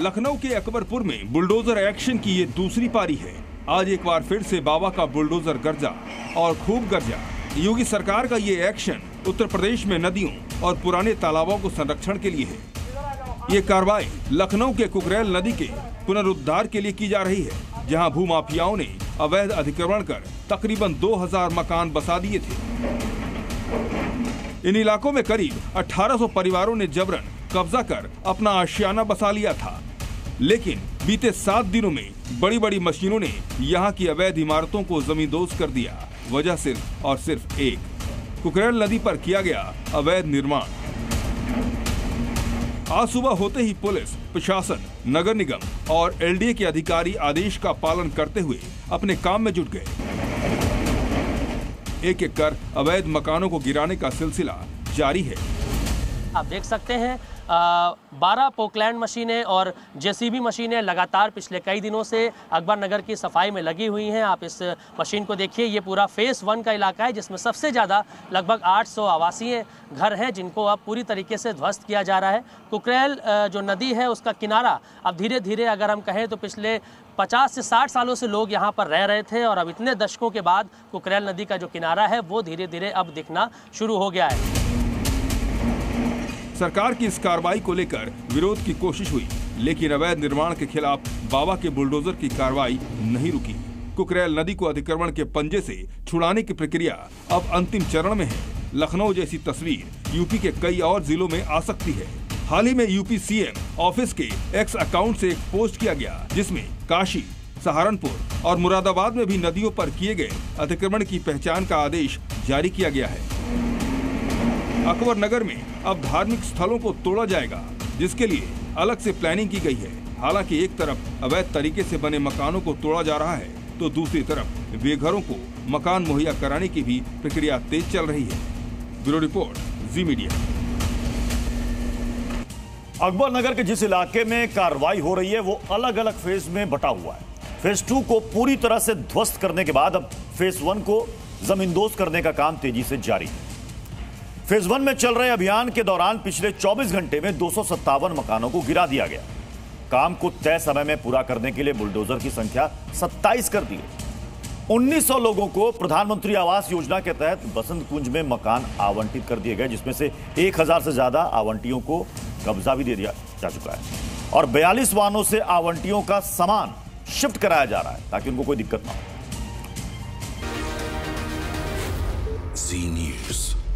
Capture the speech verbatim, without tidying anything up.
लखनऊ के अकबरपुर में bulldozer action की ये दूसरी पारी है। आज एक बार फिर से बाबा का बुलडोजर गरजा और खूब गरजा। योगी सरकार का ये एक्शन उत्तर प्रदेश में नदियों और पुराने तालाबों को संरक्षण के लिए है। ये कार्रवाई लखनऊ के कुकरेल नदी के पुनरुद्धार के लिए की जा रही है, जहां भूमाफियाओं ने अवैध अतिक्रमण कर तकरीबन दो हज़ार मकान बसा दिए थे। इन इलाकों में करीब अठारह सौ परिवारों ने जबरन कब्जा कर अपना आशियाना बसा लिया था, लेकिन बीते सात दिनों में बड़ी बड़ी मशीनों ने यहाँ की अवैध इमारतों को जमींदोज कर दिया। वजह सिर्फ और सिर्फ एक, कुकरेल नदी पर किया गया अवैध निर्माण। आज सुबह होते ही पुलिस प्रशासन, नगर निगम और एलडीए के अधिकारी आदेश का पालन करते हुए अपने काम में जुट गए। एक एक कर अवैध मकानों को गिराने का सिलसिला जारी है। आप देख सकते हैं बारह पोकलैंड मशीनें और जेसीबी मशीनें लगातार पिछले कई दिनों से अकबर नगर की सफाई में लगी हुई हैं। आप इस मशीन को देखिए, ये पूरा फेस वन का इलाका है, जिसमें सबसे ज़्यादा लगभग आठ सौ आवासीय घर हैं, जिनको अब पूरी तरीके से ध्वस्त किया जा रहा है। कुकरेल जो नदी है उसका किनारा अब धीरे धीरे, अगर हम कहें तो पिछले पचास से साठ सालों से लोग यहाँ पर रह रहे थे, और अब इतने दशकों के बाद कुकरेल नदी का जो किनारा है वो धीरे धीरे अब दिखना शुरू हो गया है। सरकार की इस कार्रवाई को लेकर विरोध की कोशिश हुई, लेकिन अवैध निर्माण के खिलाफ बाबा के बुलडोजर की कार्रवाई नहीं रुकी। कुकरेल नदी को अतिक्रमण के पंजे से छुड़ाने की प्रक्रिया अब अंतिम चरण में है। लखनऊ जैसी तस्वीर यूपी के कई और जिलों में आ सकती है। हाल ही में यूपी सीएम ऑफिस के एक्स अकाउंट से एक पोस्ट किया गया, जिसमें काशी, सहारनपुर और मुरादाबाद में भी नदियों पर किए गए अतिक्रमण की पहचान का आदेश जारी किया गया है। अकबर नगर में अब धार्मिक स्थलों को तोड़ा जाएगा, जिसके लिए अलग से प्लानिंग की गई है। हालांकि एक तरफ अवैध तरीके से बने मकानों को तोड़ा जा रहा है, तो दूसरी तरफ बेघरों को मकान मुहैया कराने की भी प्रक्रिया तेज चल रही है। Bureau report, Zee media. Akbar Nagar के जिस इलाके में कार्रवाई हो रही है वो अलग अलग फेज में बटा हुआ है। फेज टू को पूरी तरह से ध्वस्त करने के बाद अब फेज वन को जमींदोज करने का काम तेजी से जारी है। फेज वन में चल रहे अभियान के दौरान पिछले चौबीस घंटे में दो सौ सत्तावन मकानों को गिरा दिया गया। काम को तय समय में पूरा करने के लिए बुलडोजर की संख्या सत्ताईस कर दी है। उन्नीस सौ लोगों को प्रधानमंत्री आवास योजना के तहत बसंत कुंज में मकान आवंटित कर दिए गए, जिसमें से एक हजार से ज्यादा आवंटियों को कब्जा भी दे दिया जा चुका है, और बयालीस वाहनों से आवंटियों का सामान शिफ्ट कराया जा रहा है ताकि उनको कोई दिक्कत ना हो। Zee news.